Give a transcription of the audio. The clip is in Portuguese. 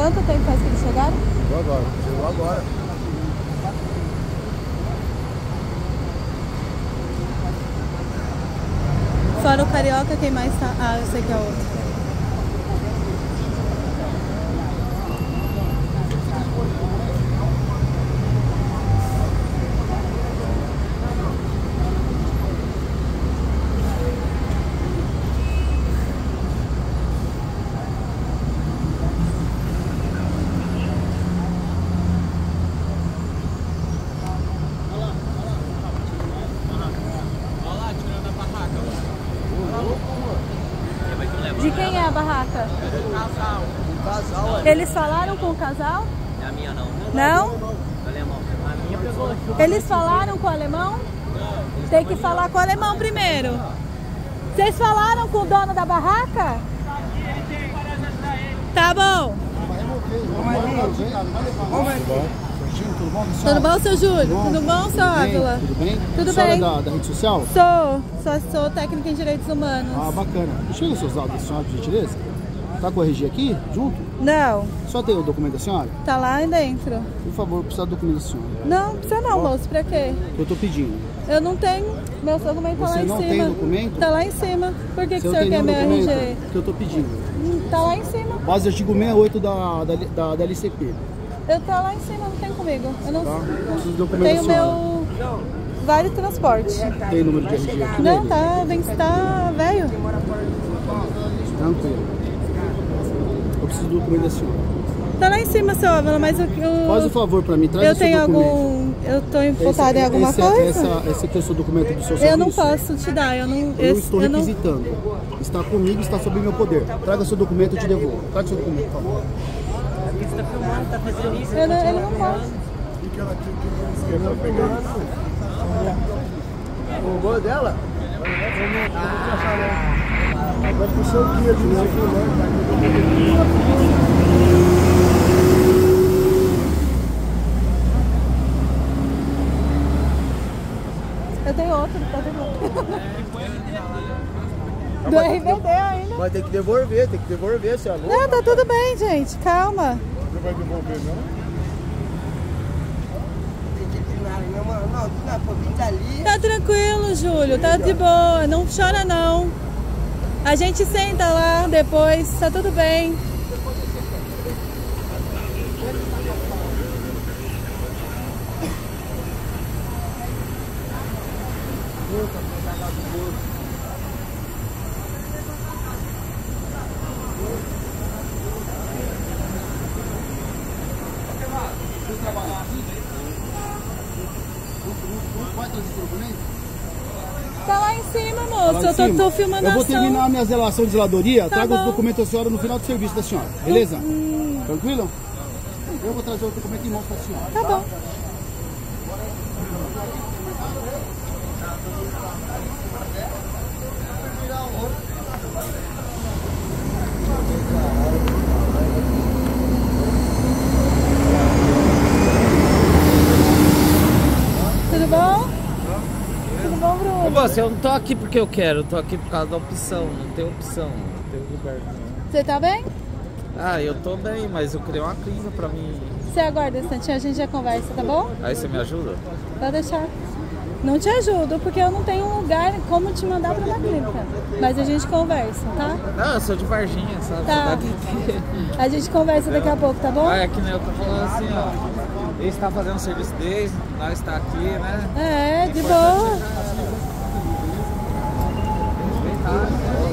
Quanto tempo faz que eles chegaram? Chegou agora. Fora o Carioca, quem mais tá? Ah, eu sei que é outro. De quem é a barraca? O casal. Eles falaram com o casal? É a minha não. Não? Alemão. A minha pegou. Eles falaram com o alemão? Tem que falar com o alemão primeiro. Vocês falaram com o dono da barraca? Tá bom. Tudo bom, seu Júlio? Tudo bom, seu Ávila? Tudo bem? Tudo Senhora bem. Da rede social? Sou técnica em direitos humanos. Ah, bacana. Deixa eu ver os seus dados, senhora, por gentileza. Tá com a RG aqui, junto? Não, Só tem o documento da senhora? tá lá dentro. Por favor, precisa do documento da senhora. Não, precisa não, moço. Pra quê? Que eu tô pedindo. Eu não tenho. Meu documento tá Você lá em não cima. tem documento? Tá lá em cima. Por que, que Você o não senhor tem quer nenhum meu documento? RG? Que eu tô pedindo. Tá lá em cima. Base do artigo 68 da LCP. Eu tô lá em cima, não tem comigo. Eu não Tá? Preciso do documento tenho da senhora. meu Vale Transporte. Tem número de RG aqui? Não, nele? tá velho. Tranquilo. Eu preciso do documento da senhora. Tá lá em cima, seu Ávila, mas Faz o favor pra mim, traz eu o seu tenho documento. algum. Eu tô imputada em alguma coisa? Esse aqui é o seu documento do seu serviço? Eu não posso te dar, eu não. Eu estou eu não- requisitando. Está comigo, está sob meu poder. Traga seu documento, eu te devolvo. Traga seu documento, por favor. Você tá filmando, tá fazendo isso. Ele não pode. O gol dela? Vai puxar o guia de Eu tenho outro, tá do RBD ainda. Vai ter que devolver, você é louco. Não, tá tudo bem, gente. Calma. Você vai devolver, não? Tá tranquilo, Júlio. Tá de boa. Não chora, não. A gente senta lá depois. Tá tudo bem. Tá lá em cima, moço. Eu tô filmando a Eu vou ação. terminar a minha zelação de zeladoria. Tá Traga bom. os documentos da senhora no final do serviço da senhora. Beleza? Tranquilo? Eu vou trazer o documento e mostro pra senhora. Tá bom. Tudo bom? Tudo bom, Bruno? Ô, moça, eu não tô aqui porque eu quero, eu tô aqui por causa da opção. Não tem opção, não tem lugar. Você tá bem? Ah, eu tô bem, mas eu criei uma clínica pra mim. Você aguarda um instantinho, a gente já conversa, tá bom? Aí você me ajuda? Pode deixar. Não te ajudo, porque eu não tenho um lugar como te mandar pra uma clínica. Mas a gente conversa, tá? Não, eu sou de Varginha, sabe? Tá. A gente conversa daqui a pouco, tá bom? Ah, é que nem eu tô falando assim, ó. Eles estão fazendo o serviço deles, nós tá aqui, né? É, de boa. Respeitar.